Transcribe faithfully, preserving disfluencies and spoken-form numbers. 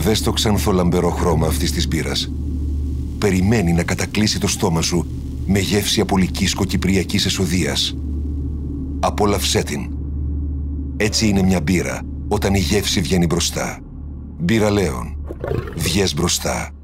Δες το ξανθολαμπερό χρώμα αυτής της μπύρας. Περιμένει να κατακλείσει το στόμα σου με γεύση απολικίσκο-κυπριακής εσοδείας. Απόλαυσέ την. Έτσι είναι μια μπύρα όταν η γεύση βγαίνει μπροστά. Μπύρα Λέων. Βγες μπροστά.